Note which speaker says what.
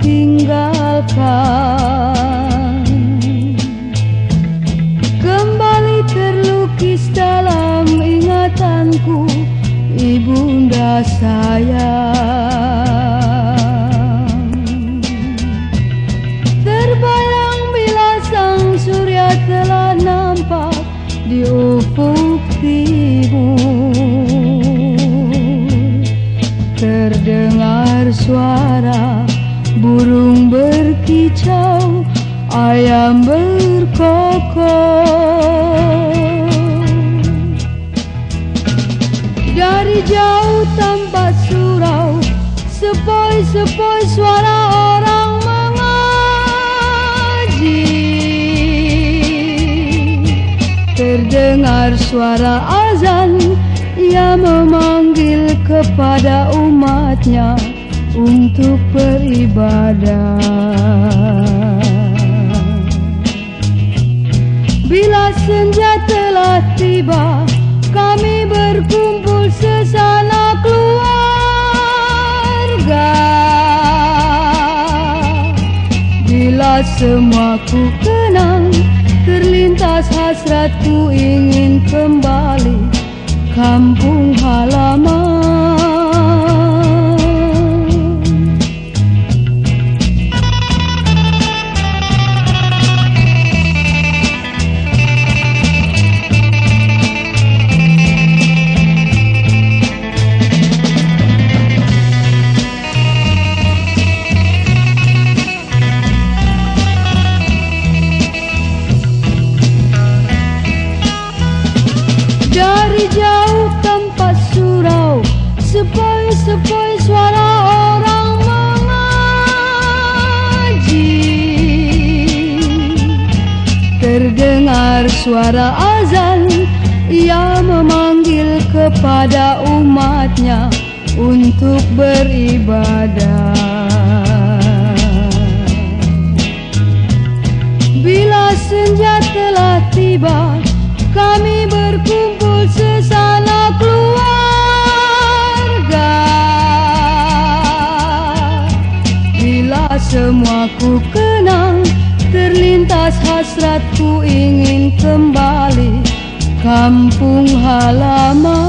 Speaker 1: tinggalkan, kembali terlukis dalam ingatanku ibunda sayang. Terbayang bila sang surya telah nampak di ufuk timur, terdengar suara burung berkicau, ayam berkokok. Dari jauh tampak surau, sepoi-sepoi suara orang mengaji. Terdengar suara azan, ia memanggil kepada umatnya untuk beribadah. Bila senja telah tiba, kami berkumpul sesama keluarga. Bila semua ku kenang, terlintas hasratku ingin kembali kampung halaman. Dari jauh tempat surau, sepoi-sepoi suara orang mengaji. Terdengar suara azan, ia memanggil kepada umatnya untuk beribadah. Bila senja telah tiba, kami berkumpul sesama keluarga. Bila semua ku kenang, terlintas hasratku ingin kembali kampung halaman.